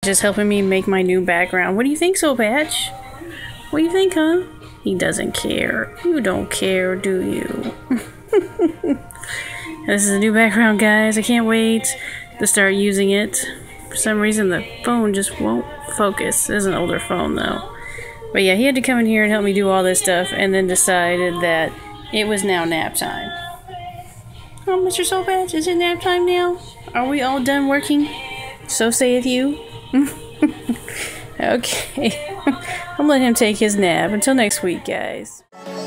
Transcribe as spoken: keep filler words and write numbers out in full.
Just helping me make my new background. What do you think, Soulpatch? What do you think, huh? He doesn't care. You don't care, do you? This is a new background, guys. I can't wait to start using it. For some reason, the phone just won't focus. This is an older phone, though. But yeah, he had to come in here and help me do all this stuff, and then decided that it was now nap time. Oh, Mister Soulpatch, is it nap time now? Are we all done working? So saith you. Okay. I'm letting him take his nap. Until next week, guys.